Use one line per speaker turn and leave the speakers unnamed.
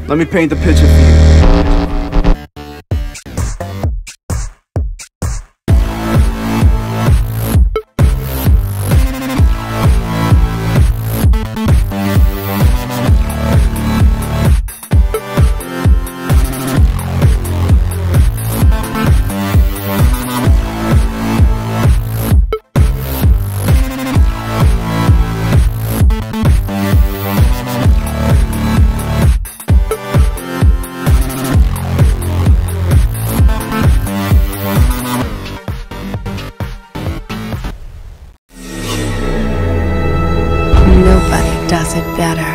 Let me paint the picture for you.
Nobody does it better.